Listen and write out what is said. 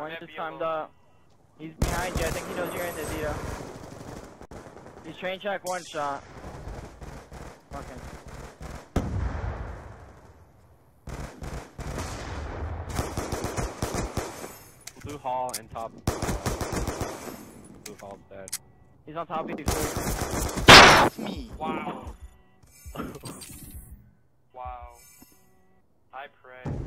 Orange just timed up. He's behind you. I think he knows you're in there, Dito. He's train track one shot. Fucking. Blue hall and top. Blue hall's dead. He's on top of you. Me. Wow. Wow. I pray.